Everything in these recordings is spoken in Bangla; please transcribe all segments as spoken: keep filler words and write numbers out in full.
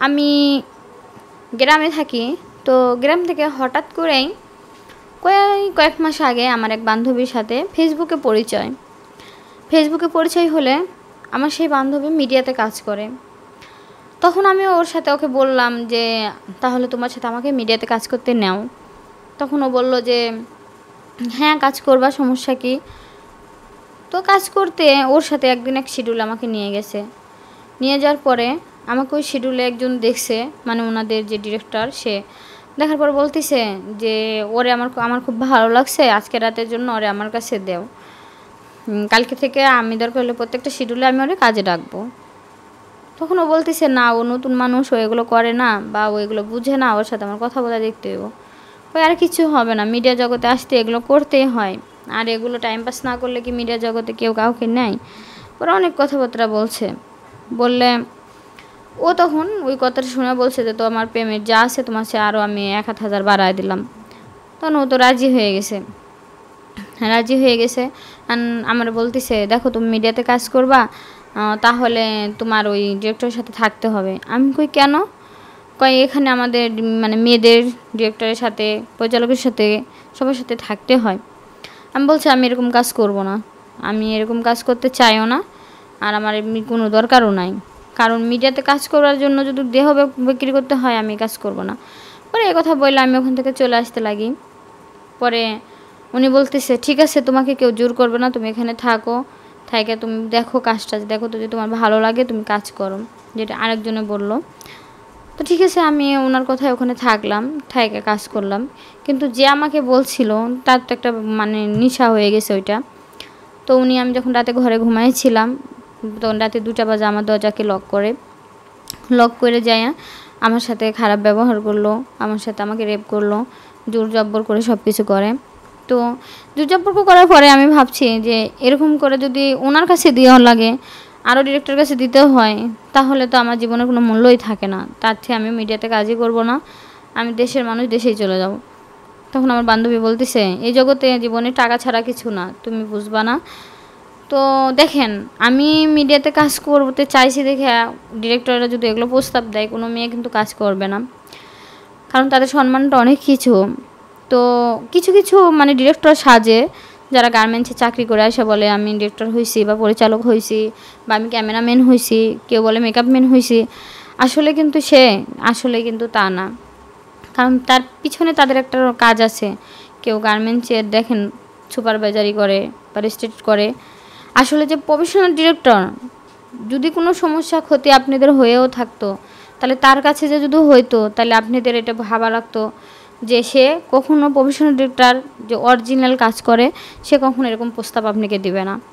আমি গ্রামে থাকি, তো গ্রাম থেকে হঠাৎ করেই কয়েক কয়েক মাস আগে আমার এক বান্ধবীর সাথে ফেসবুকে পরিচয় ফেসবুকে পরিচয় হলে আমার সেই বান্ধবী মিডিয়াতে কাজ করে। তখন আমি ওর সাথে ওকে বললাম যে তাহলে তোমার সাথে আমাকে মিডিয়াতে কাজ করতে নাও। তখন ও বলল যে হ্যাঁ কাজ করবা, সমস্যা কি। তো কাজ করতে ওর সাথে একদিন এক শিডিউল আমাকে নিয়ে গেছে। নিয়ে যাওয়ার পরে আমাকে ওই শিডিউলে একজন দেখছে, মানে ওনাদের যে ডিরেক্টর, সে দেখার পর বলতেছে যে ওরে আমার আমার খুব ভালো লাগছে, আজকে রাতের জন্য ওরে আমার কাছে দেও, কালকে থেকে আমি দরকার হলে প্রত্যেকটা শিডিউলে আমি ওরে কাজে ডাকবো। তখন ও বলতেছে না, ও নতুন মানুষ, ও এগুলো করে না বা ও এগুলো বুঝে না, ওর সাথে আমার কথা বলা দেখতে হইব। ওই আর কিছু হবে না, মিডিয়া জগতে আসতে এগুলো করতেই হয়, আর এগুলো টাইম পাস না করলে কি মিডিয়া জগতে কেউ কাউকে নেয়। ওরা অনেক কথাবার্তা বলছে, বললে ও তখন ওই কথাটা শুনে বলছে যে তো আমার পেমেন্ট যা আছে তোমার সে আরও আমি এক হাত হাজার বাড়ায় দিলাম। তখন ও তো রাজি হয়ে গেছে রাজি হয়ে গেছে আমার বলতেছে দেখো তুমি মিডিয়াতে কাজ করবা, তাহলে তোমার ওই ডিরেক্টরের সাথে থাকতে হবে। আমি কই কেন? কয় এখানে আমাদের মানে মেয়েদের ডিরেক্টরের সাথে, পরিচালকের সাথে, সবার সাথে থাকতে হয়। আমি বলছি আমি এরকম কাজ করব না, আমি এরকম কাজ করতে চাইও না, আর আমার এমনি কোনো দরকারও নাই। কারণ মিডিয়াতে কাজ করার জন্য যদি দেহ বিক্রি করতে হয় আমি কাজ করব না। পরে এই কথা বললে আমি ওখান থেকে চলে আসতে লাগি। পরে উনি বলতেছে ঠিক আছে, তোমাকে কেউ জোর করবে না, তুমি এখানে থাকো, থাকে তুমি দেখো কাজটা দেখো, তো যদি তোমার ভালো লাগে তুমি কাজ করো, যেটা আরেকজনে বললো। তো ঠিক আছে, আমি ওনার কথায় ওখানে থাকলাম, থাকে কাজ করলাম। কিন্তু যে আমাকে বলছিল তার তো একটা মানে নেশা হয়ে গেছে ওইটা। তো উনি, আমি যখন রাতে ঘরে ঘুমাইছিলাম তখন রাতে দুটা বাজে আমার দরজাকে লক করে লক করে যায় আমার সাথে খারাপ ব্যবহার করলো, আমার সাথে আমাকে রেপ করলো, জোর জব্বর করে সব কিছু করে। তো জোর জব্বর করার পরে আমি ভাবছি যে এরকম করে যদি ওনার কাছে দেওয়া লাগে, আরও ডিরেক্টর কাছে দিতে হয়, তাহলে তো আমার জীবনের কোনো মূল্যই থাকে না। তার চেয়ে আমি মিডিয়াতে কাজই করব না, আমি দেশের মানুষ, দেশেই চলে যাব। তখন আমার বান্ধবী বলতেছে এই জগতে জীবনে টাকা ছাড়া কিছু না, তুমি বুঝবা না। তো দেখেন, আমি মিডিয়াতে কাজ করতে চাইছি দেখে ডিরেক্টররা যদি এগুলো প্রস্তাব দেয়, কোনো মেয়ে কিন্তু কাজ করবে না, কারণ তাদের সম্মানটা অনেক কিছু। তো কিছু কিছু মানে ডিরেক্টর সাজে, যারা গার্মেন্টসে চাকরি করে আসে বলে আমি ডিরেক্টর হয়েছি বা পরিচালক হয়েছি বা আমি ক্যামেরাম্যান হয়েছি, কেউ বলে মেকআপম্যান হয়েছি। আসলে কিন্তু সে আসলে কিন্তু তা না, কারণ তার পিছনে তাদের একটা কাজ আছে। কেউ গার্মেন্টসে দেখেন সুপারভাইজারি করে বা রেজিস্ট্রেট করে। আসলে যে প্রফেশনাল ডিরেক্টর, যদি কোনো সমস্যা ক্ষতি আপনাদের হয়েও থাকতো, তাহলে তার কাছে যে যদি হইতো, তাহলে আপনাদের এটা ভাবা লাগতো যে সে কখনো প্রফেশনাল ডিরেক্টর যে অরিজিনাল কাজ করে, সে কখনো এরকম প্রস্তাব আপনাকে দিবে না।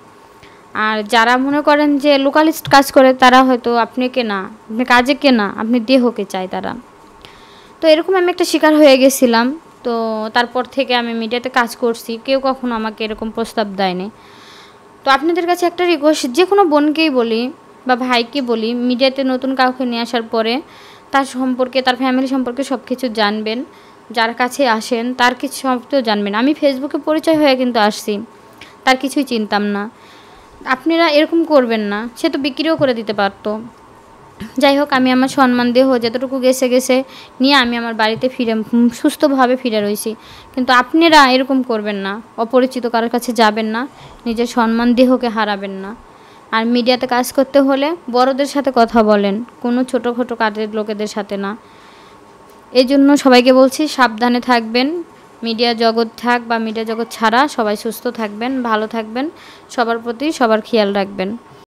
আর যারা মনে করেন যে লোকালিস্ট কাজ করে, তারা হয়তো আপনাকে না, আপনি কাজে কে না, আপনি দেহকে চায় তারা। তো এরকম আমি একটা শিকার হয়ে গেছিলাম। তো তারপর থেকে আমি মিডিয়াতে কাজ করছি, কেউ কখনো আমাকে এরকম প্রস্তাব দেয়নি। তো আপনাদের কাছে একটা রিকোয়েস্ট, যে কোনো বোনকেই বলি বা ভাইকে বলি, মিডিয়াতে নতুন কাউকে নিয়ে আসার পরে তার সম্পর্কে, তার ফ্যামিলি সম্পর্কে সব কিছু জানবেন। যার কাছে আসেন তার কিছু সব তো জানবেন। আমি ফেসবুকে পরিচয় হয়ে কিন্তু আসছি, তার কিছুই চিনতাম না। আপনারা এরকম করবেন না, সে তো বিক্রিও করে দিতে পারতো। যাই হোক, আমি আমার সম্মান দেহ যতটুকু গেছে গেছে নিয়ে আমি আমার বাড়িতে ফিরে সুস্থভাবে ফিরে রয়েছি। কিন্তু আপনারা এরকম করবেন না, অপরিচিত কারোর কাছে যাবেন না, নিজের সম্মান দেহকে হারাবেন না। আর মিডিয়াতে কাজ করতে হলে বড়দের সাথে কথা বলেন, কোনো ছোটোখাটো কাজের লোকেদের সাথে না। এই জন্য সবাইকে বলছি সাবধানে থাকবেন। মিডিয়া জগৎ থাক বা মিডিয়া জগৎ ছাড়া সবাই সুস্থ থাকবেন, ভালো থাকবেন, সবার প্রতি সবার খেয়াল রাখবেন।